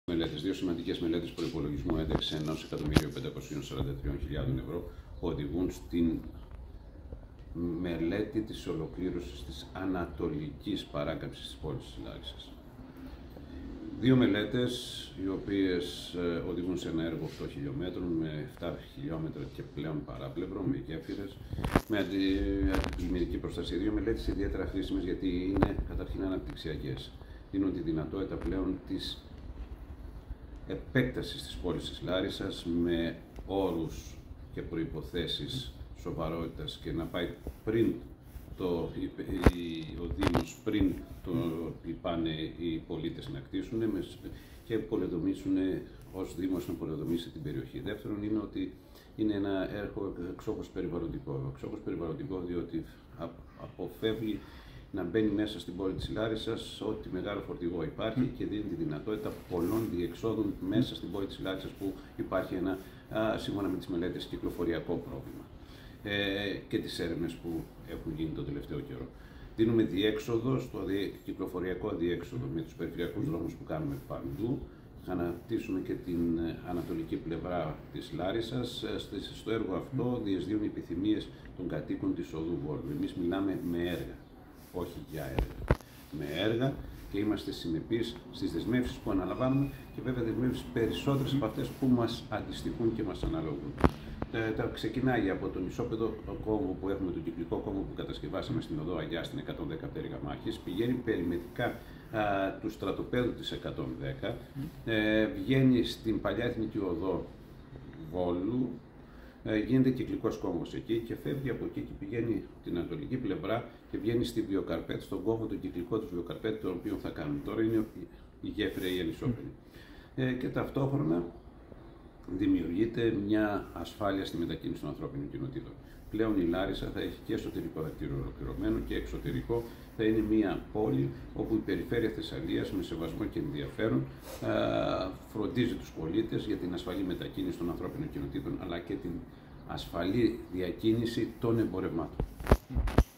Μελέτες. Δύο σημαντικές μελέτες προϋπολογισμού ένταξη 1.543.000 ευρώ οδηγούν στην μελέτη της ολοκλήρωσης της ανατολικής παράκαμψης της πόλης της Λάρισσας. Δύο μελέτες οι οποίες οδηγούν σε ένα έργο 8 χιλιόμετρων με 7 χιλιόμετρα και πλέον παράπλευρο, με γέφυρες, με αντιπλημμυρική προστασία. Δύο μελέτες ιδιαίτερα χρήσιμες γιατί είναι καταρχήν αναπτυξιακές. Δίνουν τη δυνατότητα πλέον της επέκτασης της πόλης της Λάρισσας με όρους και προϋποθέσεις σοβαρότητας και να πάει πριν ο Δήμος, πριν πάνε οι πολίτες να κτίσουν και πολεοδομήσουν ως Δήμος να πολεοδομήσει την περιοχή. Δεύτερον είναι ότι είναι ένα έργο εξόχως περιβαλλοντικό. Εξόχως περιβαλλοντικό διότι αποφεύγει να μπαίνει μέσα στην πόλη της Λάρισσας ό,τι μεγάλο φορτηγό υπάρχει και δίνει τη δυνατότητα πολλών διεξόδων μέσα στην πόλη της Λάρισσας που υπάρχει ένα, σύμφωνα με τις μελέτες, κυκλοφοριακό πρόβλημα και τις έρευνες που έχουν γίνει τον τελευταίο καιρό. Δίνουμε διέξοδο στο κυκλοφοριακό διέξοδο με τους περιφερειακούς δρόμους που κάνουμε παντού. Αναπτύσσουμε και την ανατολική πλευρά της Λάρισσας. Στο έργο αυτό διεσδύουν οι επιθυμίες των κατοίκων της οδού Βόλου. Εμείς μιλάμε με έργα, όχι για έργα. Με έργα και είμαστε συνεπείς στις δεσμεύσεις που αναλαμβάνουμε και βέβαια δεσμεύσεις περισσότερες από αυτές που μας αντιστοιχούν και μας αναλογούν. Ξεκινάει από τον ισόπεδο κόμβο που έχουμε, τον κυκλικό κόμβο που κατασκευάσαμε στην οδό Αγιά στην 110 πτέρυγα μάχης, πηγαίνει περιμετρικά του στρατοπέδου της 110, βγαίνει στην παλιά εθνική οδό Βόλου, γίνεται κυκλικός κόμβος εκεί και φεύγει από εκεί και πηγαίνει την ανατολική πλευρά και βγαίνει στη Βιοκαρπέτ, στον κόμβο τον κυκλικό του Βιοκαρπέτ, τον οποίο θα κάνουμε τώρα, είναι η γέφυρα η Ελισσόπεδη. Και ταυτόχρονα δημιουργείται μια ασφάλεια στη μετακίνηση των ανθρώπινων κοινοτήτων. Πλέον η Λάρισσα θα έχει και εσωτερικό δακτύλιο ολοκληρωμένο και εξωτερικό. Θα είναι μια πόλη όπου η περιφέρεια Θεσσαλίας με σεβασμό και ενδιαφέρον φροντίζει τους πολίτες για την ασφαλή μετακίνηση των ανθρώπινων κοινοτήτων αλλά και την ασφαλή διακίνηση των εμπορευμάτων.